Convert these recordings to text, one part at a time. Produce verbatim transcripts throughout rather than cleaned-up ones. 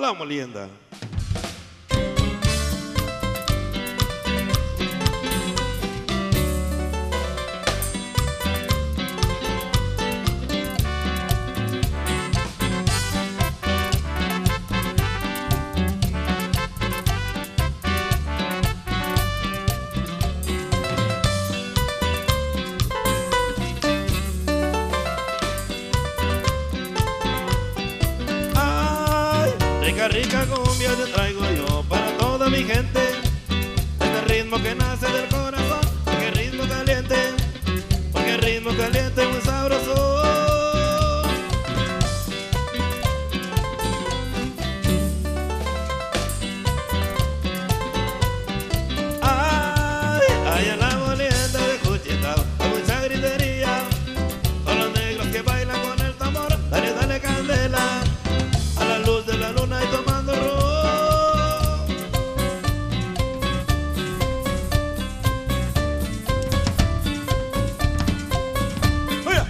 La Molienda. Rica, rica cumbia te traigo yo para toda mi gente. Este ritmo que nace del corazón, porque ritmo caliente, porque ritmo caliente muy sabroso. Ay, ay, en la Molienda de Juchitao hay mucha gritería. Son los negros que bailan con el tambor, dale, dale candela. A la luz de la luna y tomando ron. ¡Oye!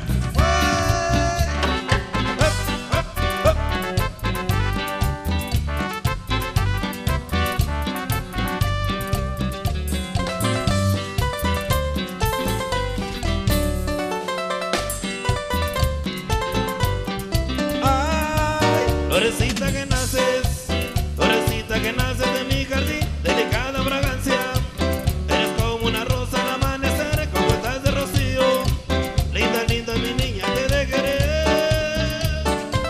Florecita que naces, florecita que naces de mi jardín, delicada fragancia. Eres como una rosa al amanecer, con gotas de rocío. Linda, linda mi niña, te de querer.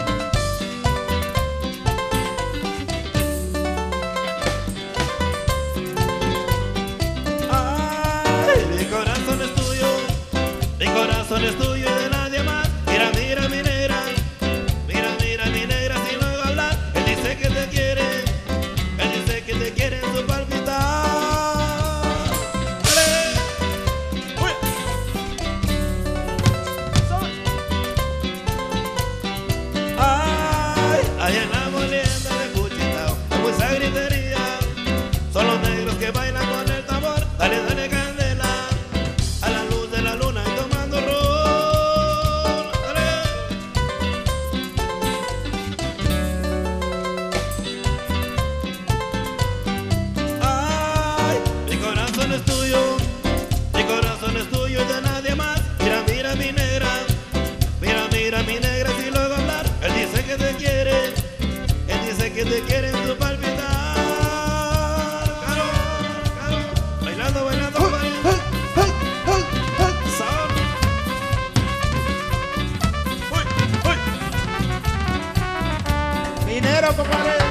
Ay, mi corazón es tuyo, mi corazón es tuyo y de nadie más. Mira, mira, mi negra. Que te quiere, él dice que te quiere en su palpitar. ¡Dale! ¡Uy! Ay, ay, en la Molienda de Juchitao hay mucha gritería. Son los negros que bailan con el tambor. Dale, dale candela a la luz de la luna y tomando ron. ¡Dale! Es tuyo, mi corazón es tuyo y de nadie más. Mira, mira mi negra, mira, mira mi negra, si luego hablar. Él dice que te quiere, él dice que te quiere en su palpitar. Caro, caro, bailando, bailando, bailando. Sabor. Uy, uy. Minero, compadre.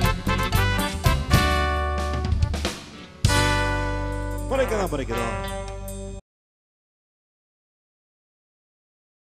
Por ahí quedó, por ahí quedó.